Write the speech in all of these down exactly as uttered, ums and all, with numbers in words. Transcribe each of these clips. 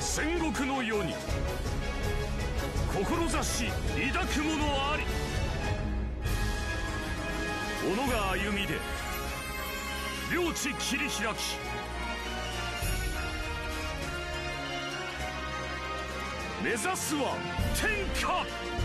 戦国の世に志抱く者あり。己が歩みで領地切り開き、目指すは天下。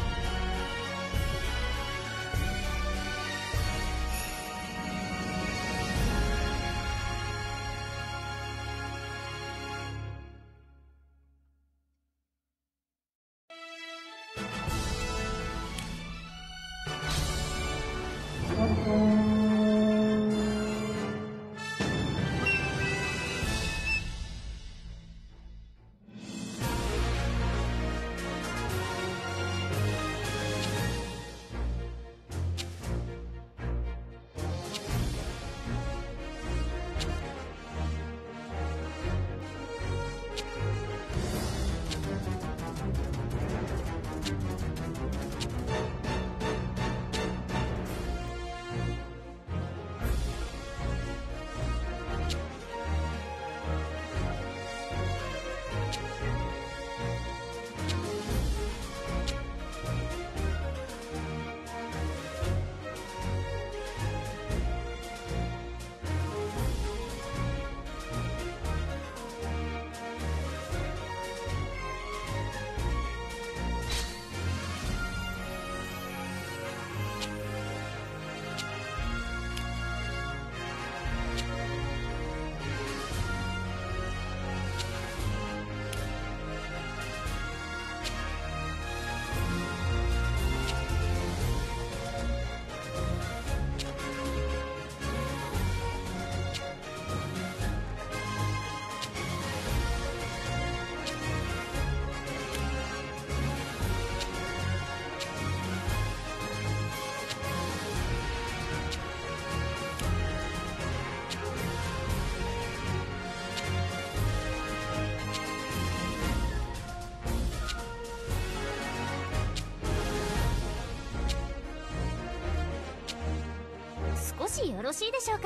少しよろしいでしょうか。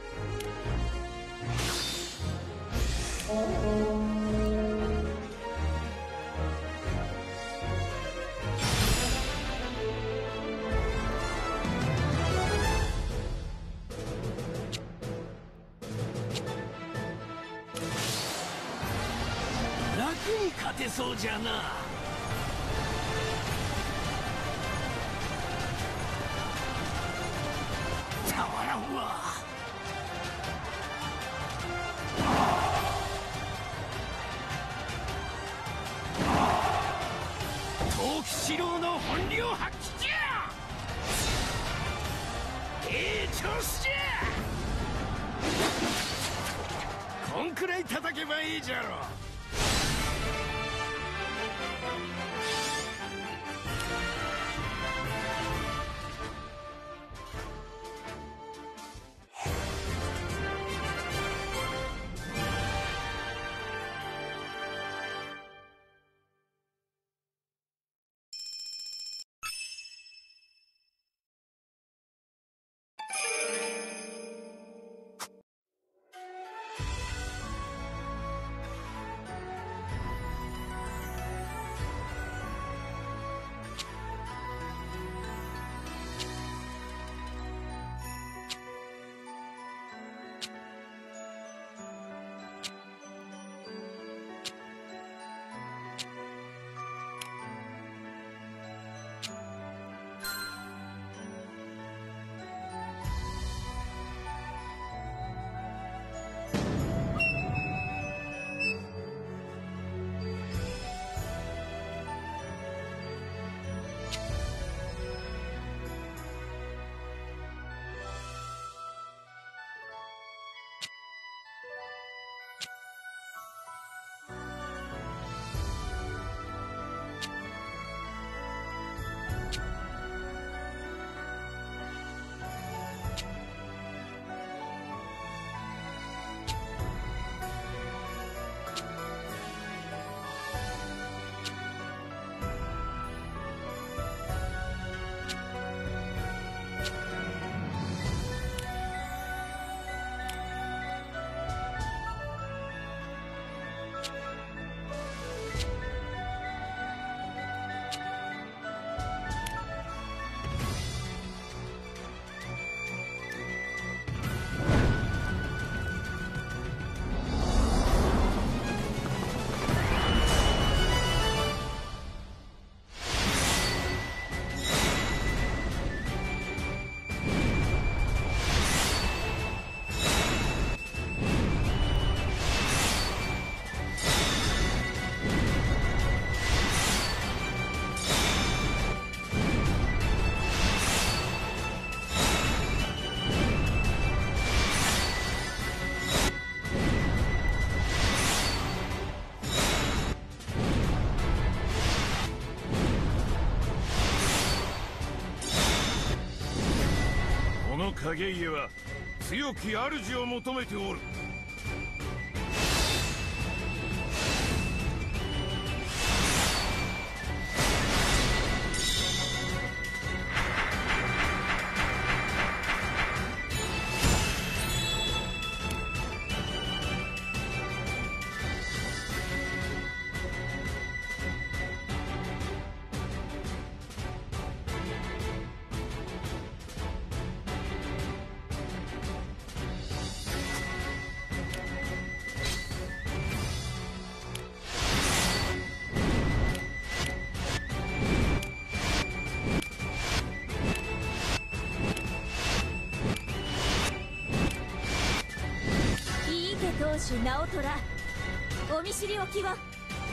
楽に勝てそうじゃな。たまらんわ。藤吉郎の本領発揮じゃ。ええ調子じゃ。こんくらい叩けばいいじゃろ。 影家は強き主を求めておる。 当主直虎、お見知りおきは。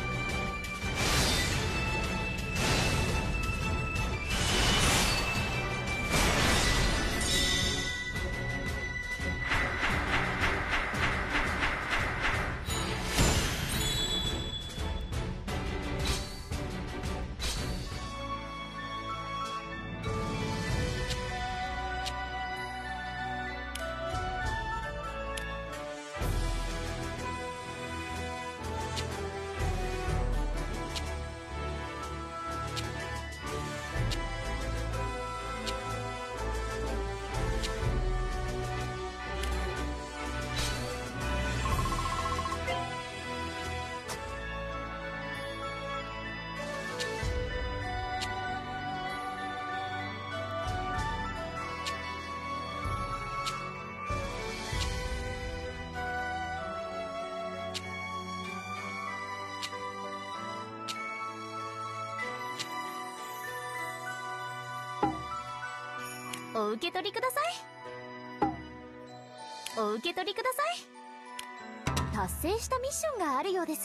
お受け取りください。お受け取りください。達成したミッションがあるようです。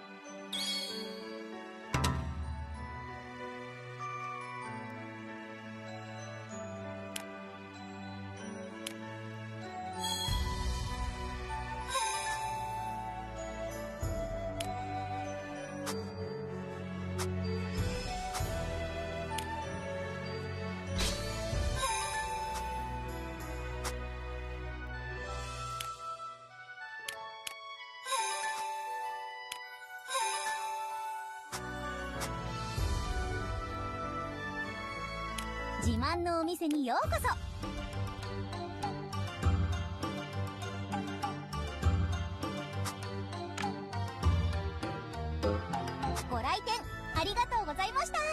自慢のお店にようこそ。ご来店ありがとうございました。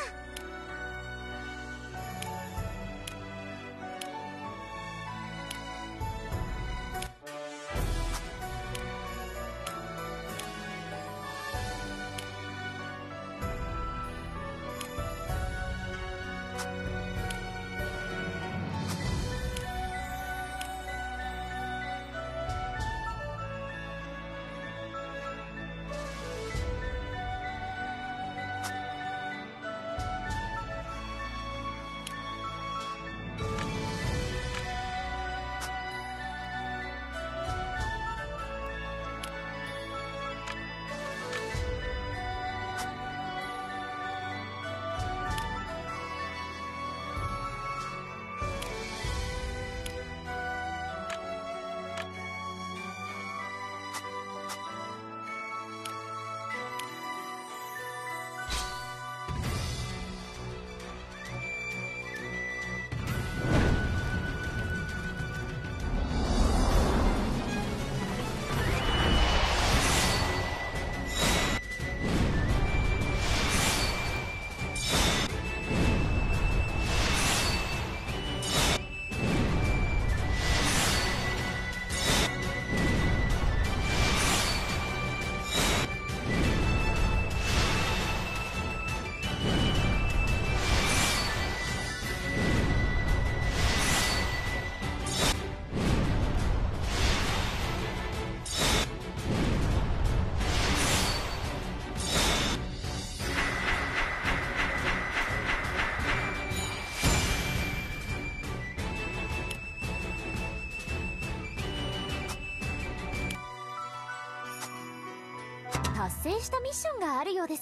達成したミッションがあるようです。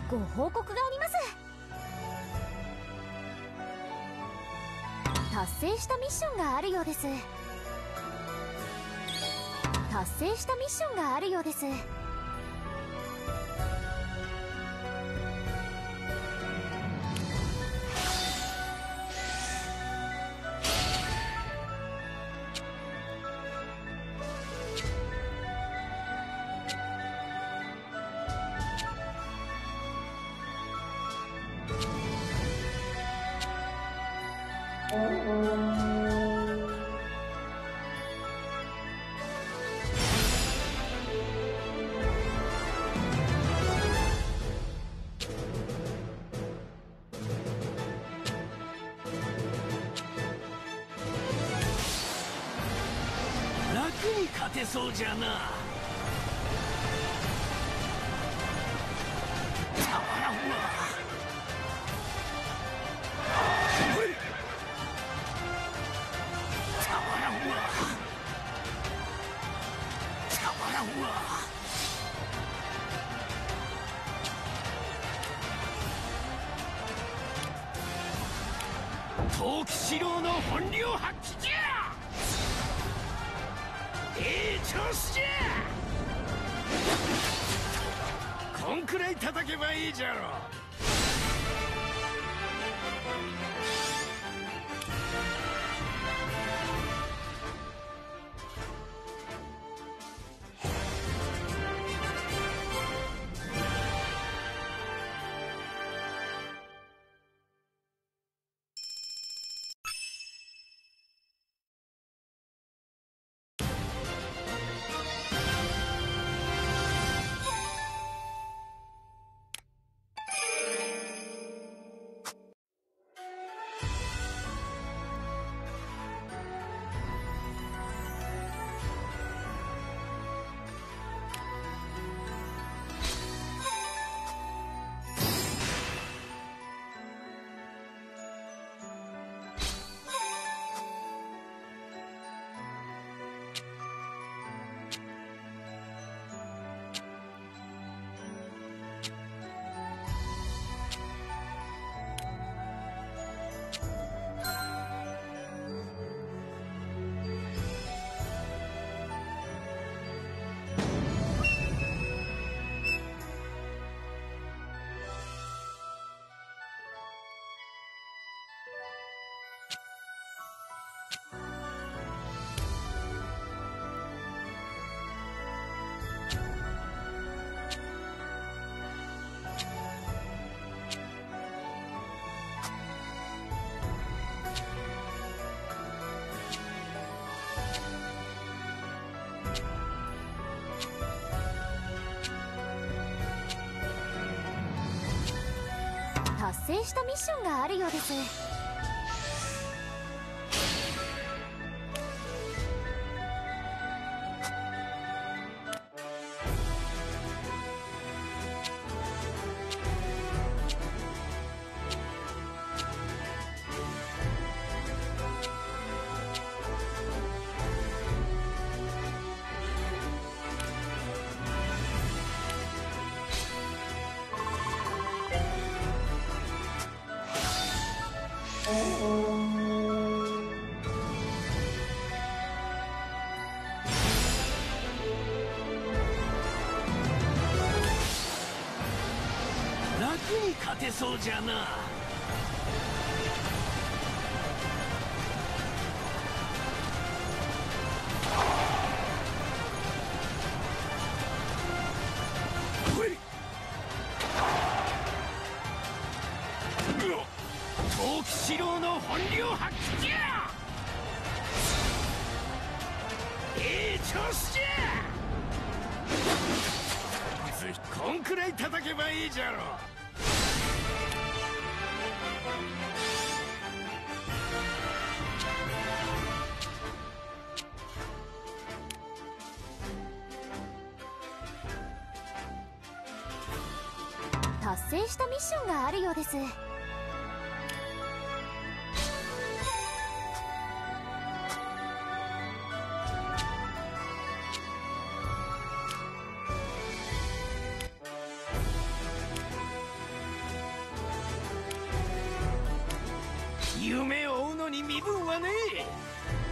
ご報告があります。達成したミッションがあるようです。達成したミッションがあるようです。 楽に勝てそうじゃな。たまらんわ。たまらんわ。たまらんわ。陶器四郎の本領発揮じゃ。ええ調子じゃ。こんくらい叩けばいいじゃろ。 達成したミッションがあるようです。 楽に勝てそうじゃな。陶器四郎の本領発揮じゃ。ええ調子じゃ。こんくらい叩けばいいじゃろ。 達成したミッションがあるようです。 夢を追うのに身分はねえ。